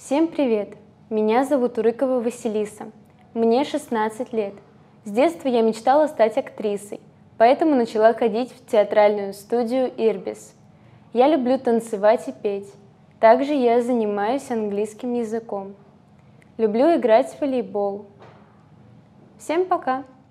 Всем привет! Меня зовут Урыкова Василиса. Мне 16 лет. С детства я мечтала стать актрисой, поэтому начала ходить в театральную студию «Ирбис». Я люблю танцевать и петь. Также я занимаюсь английским языком. Люблю играть в волейбол. Всем пока!